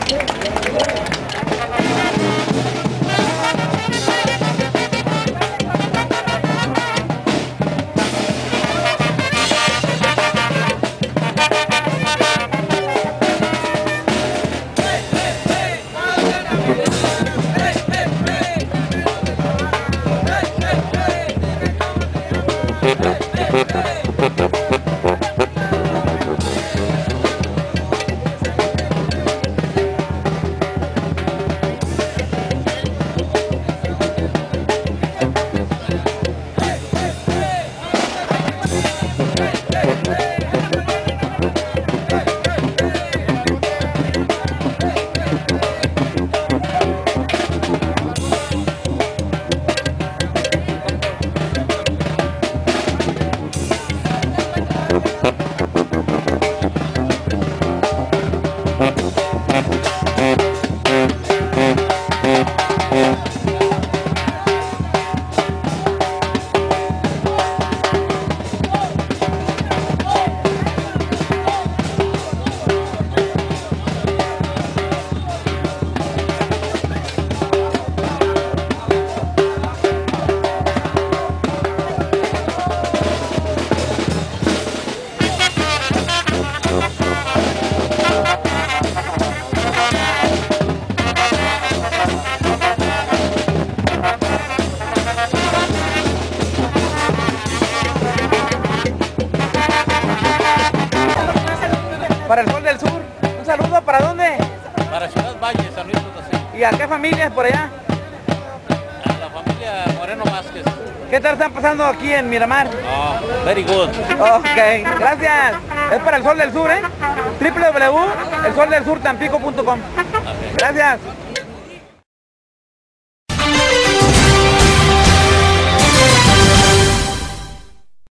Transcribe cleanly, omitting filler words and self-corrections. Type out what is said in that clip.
Para el Sol del Sur. Un saludo, ¿para dónde? Para Ciudad Valle, San Luis Potosí. ¿Y a qué familias por allá? A la familia Moreno Vázquez. ¿Qué tal están pasando aquí en Miramar? Oh, very good. Ok, gracias. Es para el Sol del Sur, ¿eh? www.elsoldelsurtampico.com. Gracias.